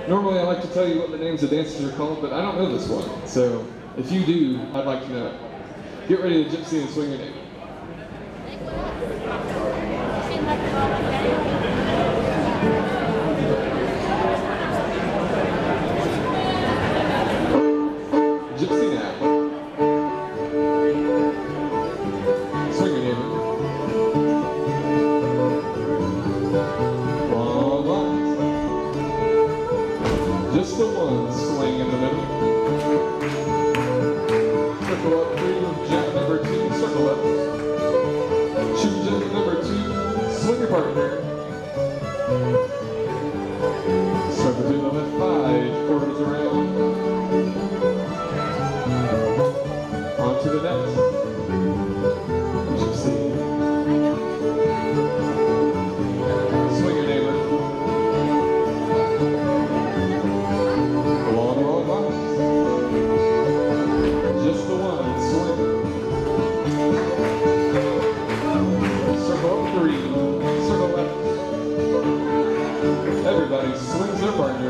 Normally I like to tell you what the names of dances are called, but I don't know this one. So if you do, I'd like to know it. Get ready to gypsy and swing your name. Gypsy now. Swing your neighbor. Long lines. Just the one swing in the middle. Circle up through jump number 2, circle up. Shoot jump number 2, swing your partner. Circle to the left 5 quarters around. On to the next. Gypsy. Swing your neighbor. Long lines. Just the one swing. Circle up 3, circle left. Everybody swings their partner.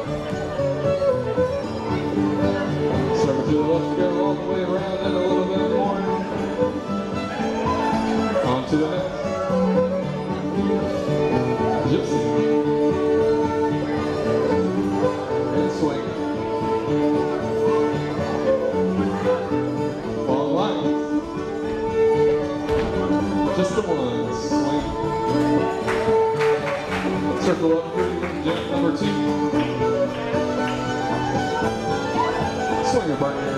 Circle to the left, go all the way around and a little bit more. On to the next. Gypsy. And swing. Long lines. Just the one swing. Circle up 3, jump number 2. Swing your partner.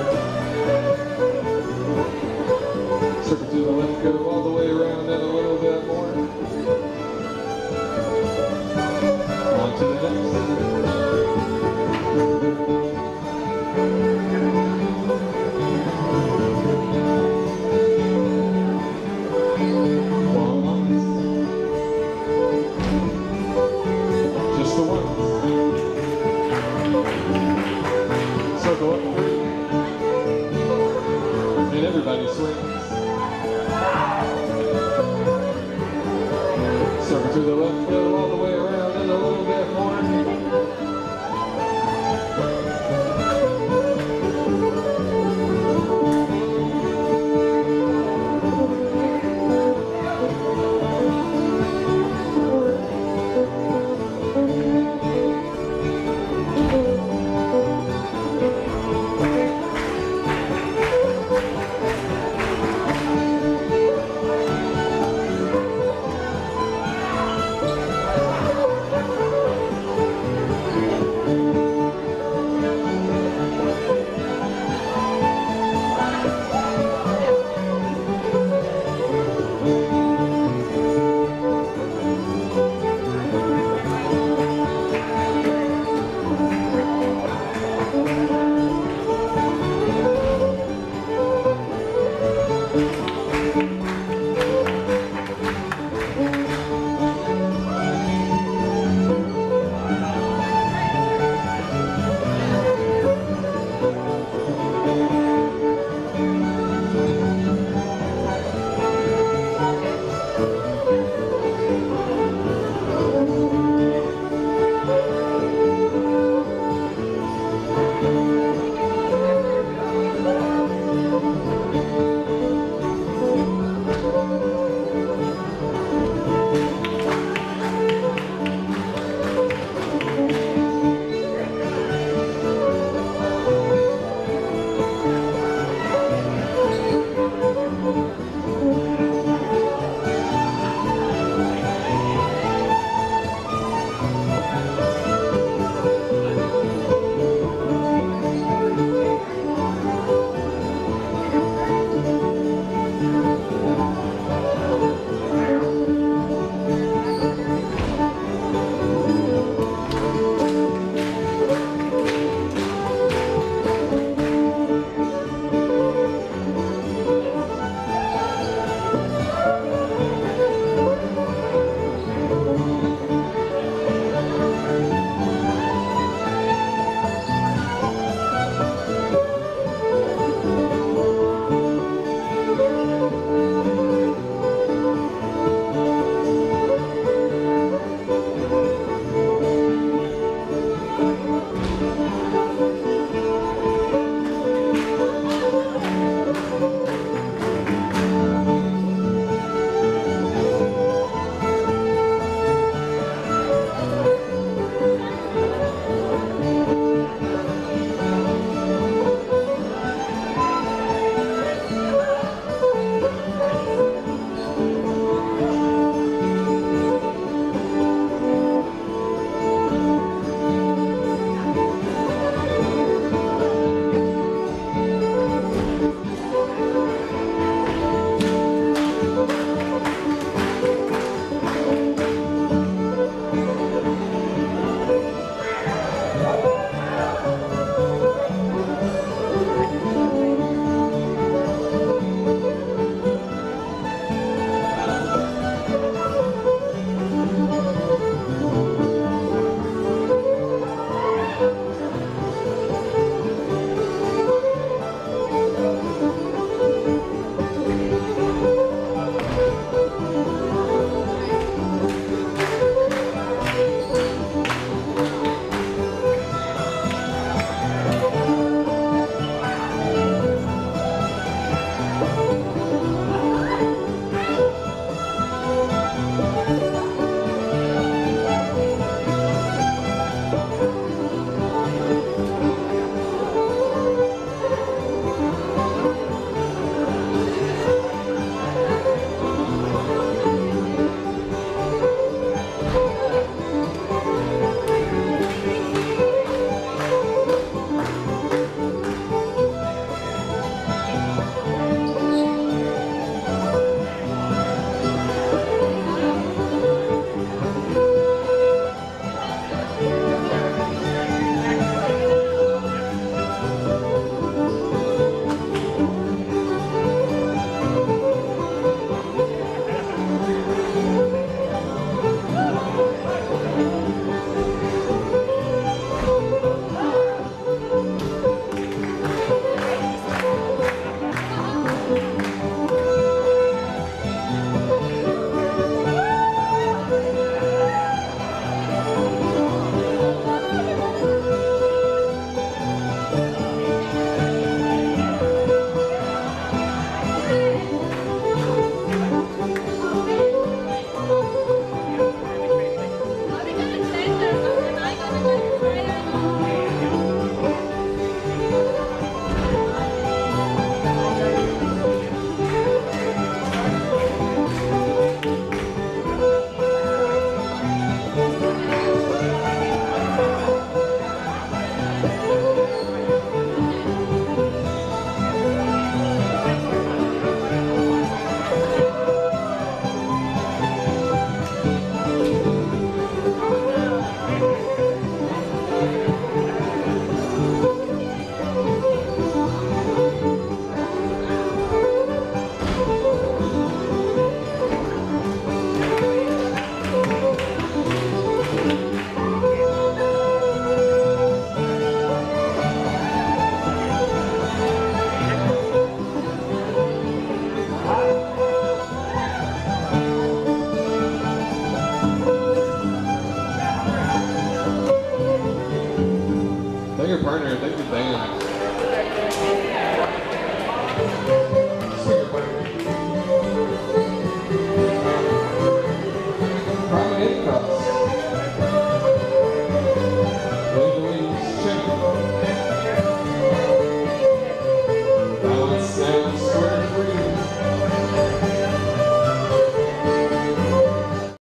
Circle to the left, go all the way around and a little bit more. On to the next. Long lines. Just the one. Circle up 3. And everybody swings. Circle to the left, go all the way around and a little bit more. your partner, thank your band.